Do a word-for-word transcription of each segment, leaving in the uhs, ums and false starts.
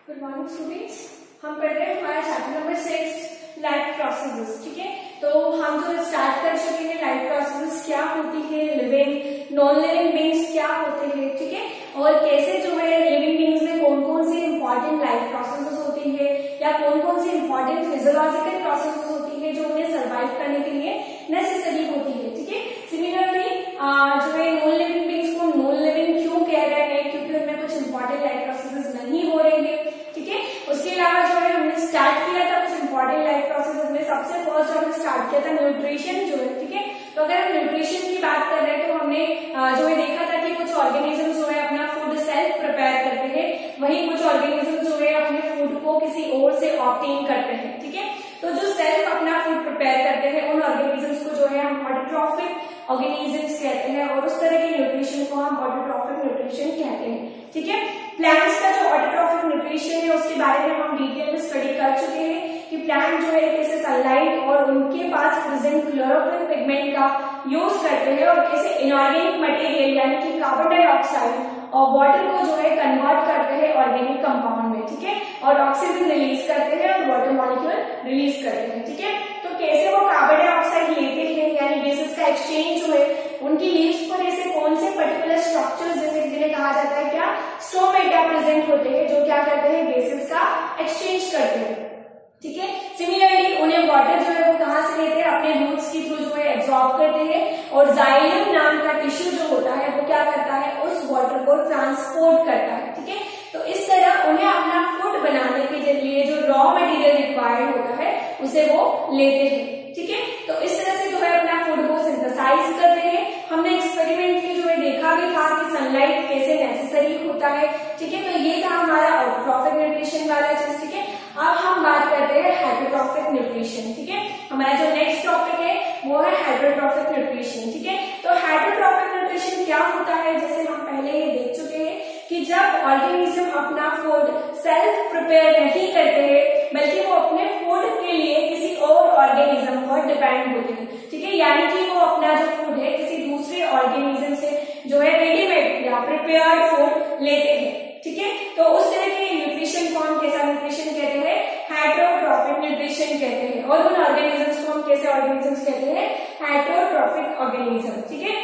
Good morning students, हम पढ़ रहे हैं हमारा chapter number six life processes. ठीक है, तो हम जो स्टार्ट कर चुके हैं लाइफ प्रोसेसेस क्या होती है, लिविंग नॉन लिविंग बींग्स क्या होते हैं, ठीक है, और कैसे जो है लिविंग बींग्स में कौन कौन सी इंपॉर्टेंट लाइफ प्रोसेसेस होती है या कौन कौन सी इंपॉर्टेंट फिजियोलॉजिकल प्रोसेसेस होती है जो उन्हें सर्वाइव करने के लिए नेसेसरी होती है। ठीक है, सिमिलरली जो है नॉन लिविंग बींग्स को नॉन लिविंग क्यों कह रहे हैं, क्योंकि उनमें कुछ इंपॉर्टेंट लाइफ प्रोसेसेस नहीं हो रहे हैं। ठीक है, उसके अलावा जो है हमने स्टार्ट किया था कुछ इंपॉर्टेंट लाइफ प्रोसेसेस में। सबसे फर्स्ट जो हमने स्टार्ट किया था न्यूट्रिशन जो है। ठीक है, तो अगर हम न्यूट्रिशन की बात कर रहे हैं तो हमने जो है देखा था कि कुछ ऑर्गेनिज्म जो है अपना फूड सेल्फ प्रिपेयर करते हैं, वही कुछ ऑर्गेनिज्म जो है अपने फूड को किसी और से ऑब्टेन करते हैं। ठीक है, तो जो सेल्फ अपना फूड प्रिपेयर करते हैं उन ऑर्गेनिजम्स को जो है हम ऑटोट्रॉफिक ऑर्गेनिजम्स कहते हैं, और उस तरह के न्यूट्रिशन को हम ऑटोट्रॉफिक न्यूट्रिशन कहते हैं। ठीक है, प्लांट्स का जो ऑटोट्रॉफिक न्यूट्रिशन है उसके बारे में हम डिटेल में स्टडी कर चुके हैं कि प्लांट जो है कैसे सनलाइट और उनके पास प्रेजेंट क्लोरोफिल पिगमेंट का यूज करते हैं और कैसे इनऑर्गेनिक मटेरियल यानी कि कार्बन डाइऑक्साइड और वाटर को जो है कन्वर्ट करते हैं ऑर्गेनिक कंपाउंड में। ठीक है, और ऑक्सीजन रिलीज करते हैं और वाटर मॉलिक्यूल रिलीज करते हैं। ठीक है, तो कैसे वो कार्बन डाइऑक्साइड लेते हैं यानी बेसिस का एक्सचेंज जो है उनकी लीव्स पर ऐसे कौन से पर्टिकुलर स्ट्रक्चर्स जैसे जिन्हें कहा जाता है क्या स्टोमेटा प्रेजेंट होते हैं जो क्या करते हैं बेसिस का एक्सचेंज करते हैं। ठीक है, सिमिलरली उन्हें वाटर जो है वो कहां से लेते हैं, अपने रूट्स के थ्रू जो है एब्जॉर्ब करते हैं, और जाइलम नाम का टिश्यू जो होता है वो क्या करता है उस वाटर को ट्रांसपोर्ट करता है। ठीक है, तो इस तरह उन्हें अपना फूड बनाने के लिए जो रॉ मटेरियल रिक्वायर्ड होता है उसे वो लेते हैं। ठीक है, तो इस तरह से जो है अपना फूड को सिंथेसाइज करते हैं। हमने एक्सपेरिमेंटली जो है देखा भी था कि सनलाइट कैसे नेसेसरी होता है। ठीक है, तो ये था हमारा ऑटोट्रॉफिक न्यूट्रिशन वाला चीज। ठीक है, अब हम बात करते हैं हेटरोट्रॉफिक न्यूट्रिशन। ठीक है, हमारा जो नेक्स्ट टॉपिक है वो है हेटरोट्रॉफिक न्यूट्रिशन। ठीक है, तो हेटरोट्रॉफिक न्यूट्रिशन क्या होता है, जैसे हम पहले ये देख चुके हैं कि जब ऑर्गेनिज्म अपना फूड सेल्फ प्रिपेयर नहीं करते हैं बल्कि वो अपने फूड के लिए किसी और ऑर्गेनिज्म पर डिपेंड होते हैं। ठीक है, यानी कि वो अपना जो फूड है किसी दूसरे ऑर्गेनिज्म से जो है रेडीमेड या प्रिपेयर्ड फूड लेते हैं। ठीक है, तो उस तरह के न्यूट्रिशन को हम कैसा न्यूट्रिशन कहते हैं, हेटरोट्रॉफिक न्यूट्रिशन कहते हैं, और उन ऑर्गेनिजम्स को हम कैसे ऑर्गेनिजम्स कहते हैं, हेटरोट्रॉफिक ऑर्गेनिज्म। ठीक है,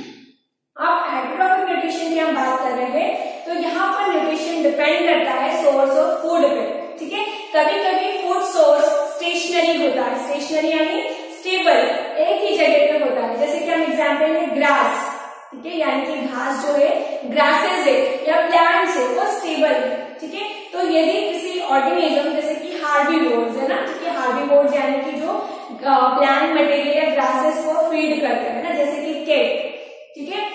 अब हेटरोट्रॉफिक न्यूट्रिशन की हम बात कर रहे हैं तो यहाँ पर न्यूट्रिशन डिपेंड करता है सोर्स ऑफ फूड पे। ठीक है, कभी कभी फूड सोर्स स्टेशनरी होता है, स्टेशनरी यानी स्टेबल एक ही जगह पे होता है, जैसे कि हम एग्जाम्पल में ग्रास, ठीक है, यानी कि घास जो है ग्रासेस है या प्लांट्स है वो स्टेबल है। ठीक है, तो यदि किसी ऑर्गेनिज्म जैसे कि हार्बीवोर्स है ना, ठीक है, हार्बीवोर्स यानी कि जो प्लांट मटेरियल या ग्रासेस को फीड करते हैं ना, जैसे कि कैट, ठीक है,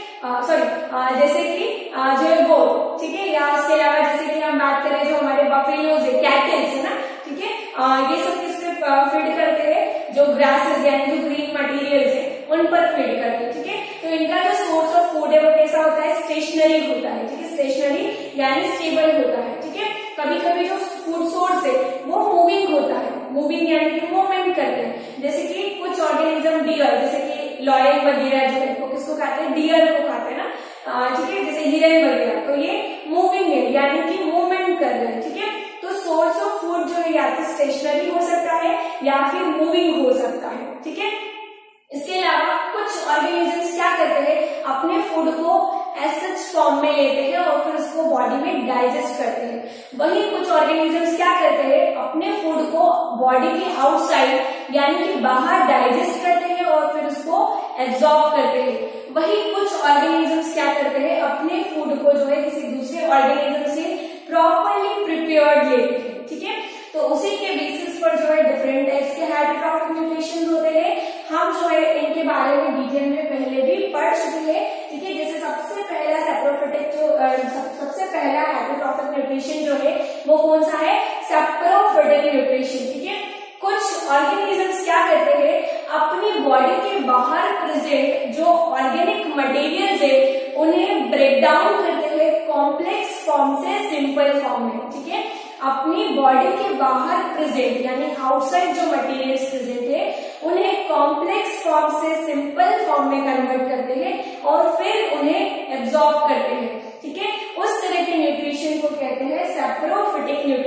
सॉरी जैसे कि जो है गो, ठीक है, या इसके अलावा जैसे कि हम बात करें जो हमारे बफेलोज है, कैटल्स है ना, ठीक है, ये सब किसपे फीड करते हैं, जो ग्रासेस यानी जो ग्रीन मटेरियल्स है उन पर फीड करते हैं। ठीक है, तो इनका जो सोर्स ऑफ फूड है वो कैसा होता है, स्टेशनरी होता है। ठीक है, स्टेशनरी यानी स्टेबल होता है। ठीक है, कभी कभी जो फूड सोर्स है वो मूविंग होता है, मूविंग यानी कि मूवमेंट करते हैं, जैसे कि कुछ ऑर्गेनिज्म डियर, जैसे कि लॉयन वगैरह जो है वो किसको खाते हैं, डियर को खाते हैं ना। ठीक है, जैसे हिरन वगैरह, तो ये मूविंग है यानी कि मूवमेंट कर रहे हैं। ठीक है, तो सोर्स ऑफ फूड जो है या तो स्टेशनरी हो सकता है या फिर मूविंग हो सकता है। ठीक है, इसके अलावा कुछ ऑर्गेनिजम्स क्या करते हैं, अपने फूड को एसिड फॉर्म में लेते हैं और फिर उसको बॉडी में डाइजेस्ट करते हैं। वही कुछ ऑर्गेनिजम्स क्या करते हैं, अपने फूड को बॉडी के आउटसाइड यानी कि बाहर डाइजेस्ट करते हैं और फिर उसको एब्जॉर्ब करते हैं। वही कुछ ऑर्गेनिजम्स क्या करते हैं, अपने फूड को जो है किसी दूसरे ऑर्गेनिज्म से प्रॉपरली प्रिपेयर्ड लेते हैं। ठीक है, तो उसी के बेसिस पर जो है डिफरेंट टाइप्स के हेटरोट्रॉफिक न्यूट्रिशन होते हैं। हम जो है इनके बारे में डिटेल में पहले भी पढ़ चुके हैं। ठीक है, जैसे सबसे पहला सेप्रोफिटिक जो सब, सबसे पहला हेटरोट्रॉफिक न्यूट्रिशन जो है वो कौन सा है, सेप्रोफिटिक न्यूट्रिशन। ठीक है, कुछ ऑर्गेनिजम्स क्या करते हैं, अपनी बॉडी के बाहर प्रेजेंट जो ऑर्गेनिक मटेरियल्स है उन्हें ब्रेक डाउन करते हुए कॉम्प्लेक्स फॉर्म से सिंपल फॉर्म में। ठीक है, अपनी बॉडी के बाहर प्रेजेंट यानी आउटसाइड जो मटेरियल्स प्रेजेंट है उन्हें कॉम्प्लेक्स फॉर्म से सिंपल फॉर्म में कन्वर्ट करते हैं और फिर उन्हें एब्जॉर्ब करते हैं। ठीक है, उस तरह के न्यूट्रिशन को कहते हैं सेप्रोफिटिक न्यूट्रिशन।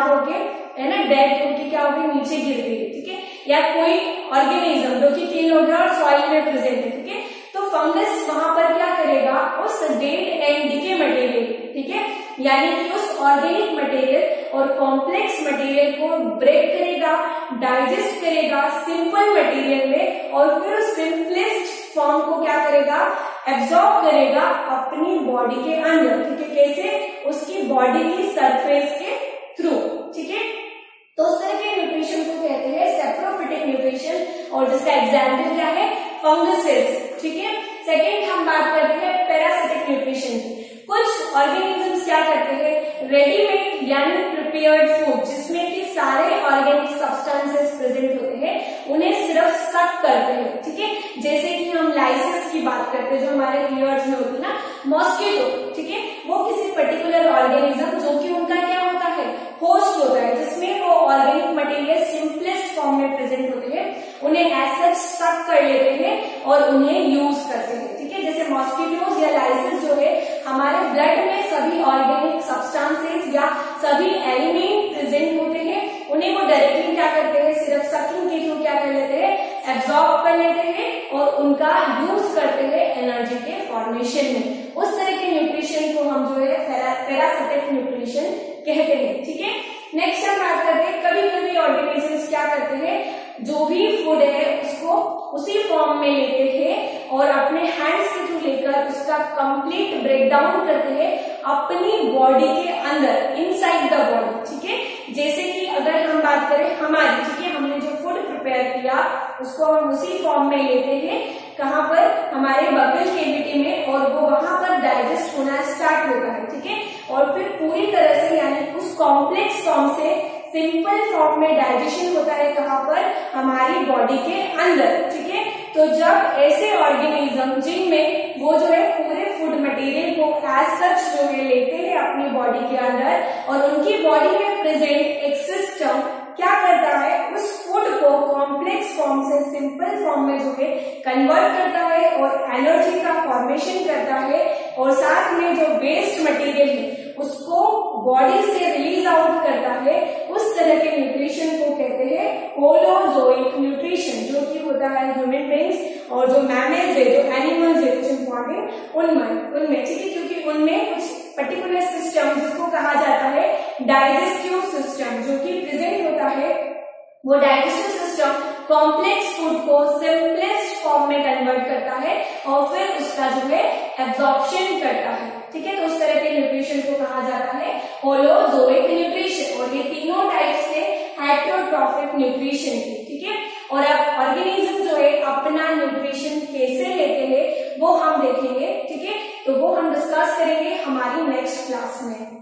खराब होके है ना डेड होके क्या होगी नीचे गिर गई, ठीक है, या कोई ऑर्गेनिज्म जो कि किल हो गया और सॉइल में प्रेजेंट है, ठीक है, तो फंगस वहां पर क्या करेगा उस डेड एंड डिके मटेरियल, ठीक है, यानी कि उस ऑर्गेनिक मटेरियल और कॉम्प्लेक्स मटेरियल को ब्रेक करेगा, डाइजेस्ट करेगा सिंपल मटेरियल में और फिर उस सिंपलेस्ट फॉर्म को क्या करेगा एब्जॉर्ब करेगा अपनी बॉडी के अंदर, ठीक है, कैसे उसकी बॉडी की सरफेस के थ्रू, ठीक है। तो उस तरह के न्यूट्रिशन को कहते हैं सेप्रोफिटिक न्यूट्रिशन और जिसका एग्जाम्पल क्या है फंगसेस, ठीक है। सेकेंड हम बात करते हैं पैरासिटिक न्यूट्रिशन की। कुछ ऑर्गेनिजम्स क्या करते हैं रेडीमेड यानी प्रिपेयर्ड फूड जिसमें कि सारे ऑर्गेनिक सब्सटेंसेस प्रेजेंट होते हैं उन्हें सिर्फ सक करते हैं, ठीक है, जैसे कि हम लाइसिस की बात करते हैं जो हमारे ईयर्स में होती है ना, मॉस्किटो, ठीक है, वो किसी पर्टिकुलर ऑर्गेनिज्म जो कि उनका क्या होता है होस्ट होता है जिसमें वो ऑर्गेनिक मटेरियल सिंपलेस्ट फॉर्म में प्रेजेंट होते हैं उन्हें एज सच सक कर लेते हैं और उन्हें यूज करते हैं, ठीक है, जैसे मॉस्किटोज या लाइसिस जो है हमारे ब्लड में सभी ऑर्गेनिक सब्सटेंसेस या सभी एलिमेंट प्रेजेंट होते हैं उन्हें वो डायरेक्टली क्या करते हैं सिर्फ सकिंग के थ्रू क्या कर लेते हैं एब्जॉर्ब कर लेते हैं और उनका यूज करते हैं एनर्जी के फॉर्मेशन में। उस तरह के न्यूट्रिशन को हम जो है पैरासिटिक न्यूट्रिशन कहते हैं, ठीक है। नेक्स्ट हम बात करते हैं कभी कभी ऑर्गेनिजम्स क्या करते हैं जो भी फूड है उसको उसी फॉर्म में लेते हैं और अपने हैंड्स के थ्रू लेकर उसका कंप्लीट ब्रेकडाउन करते हैं अपनी बॉडी के अंदर इनसाइड द बॉडी, ठीक है, जैसे कि अगर हम बात करें हमारी, ठीक है, हमने जो फूड प्रिपेयर किया उसको हम उसी फॉर्म में लेते हैं कहाँ पर हमारे बबल कैविटी में और वो वहां पर डाइजेस्ट होना स्टार्ट होता है, ठीक है, और फिर पूरी तरह से यानी उस कॉम्प्लेक्स फॉर्म से सिंपल फॉर्म में डाइजेशन होता है कहाँ पर हमारी बॉडी के अंदर, ठीक है। तो जब ऐसे ऑर्गेनिज्म जिनमें वो जो है पूरे फूड मटेरियल को एज सच जो है लेते हैं अपनी बॉडी के अंदर और उनकी बॉडी में प्रेजेंट एक सिस्टम क्या करता है उस फूड को कॉम्प्लेक्स फॉर्म से सिंपल फॉर्म में जो है कन्वर्ट करता है और एनर्जी का फॉर्मेशन करता है और साथ में जो वेस्ट मटेरियल है उसको बॉडी से रिलीज आउट करता है, उस तरह के न्यूट्रिशन को कहते हैं होलोजोइक न्यूट्रिशन जो कि होता है ह्यूमन बीइंग्स और जो मैमल्स है जो एनिमल्स है कुछ इंपॉर्टेंट उनमें उनमें ठीक है, क्योंकि उनमें कुछ पर्टिकुलर सिस्टम जिसको कहा जाता है डाइजेस्टिव सिस्टम जो कि प्रेजेंट होता है वो डाइजेस्टिव सिस्टम कॉम्प्लेक्स फूड को सिंपलेस्ट फॉर्म में कन्वर्ट करता है और फिर उसका जो है एब्जॉर्प्शन करता है, ठीक है। तो उस तरह के न्यूट्रिशन को कहा जाता है होलोजोइक न्यूट्रिशन और ये तीनों टाइप्स से हेटेरोट्रॉफिक न्यूट्रिशन की, ठीक है। और अब ऑर्गेनिज्म जो है अपना न्यूट्रिशन कैसे लेते हैं वो हम देखेंगे, ठीक है, तो वो हम डिस्कस करेंगे हमारी नेक्स्ट क्लास में।